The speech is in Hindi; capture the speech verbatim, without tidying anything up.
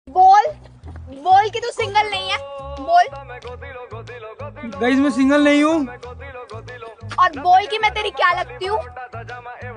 बोल बोल कि तू सिंगल नहीं है, बोल। गाइस मैं सिंगल नहीं हूँ। और बोल कि मैं तेरी क्या लगती हूँ।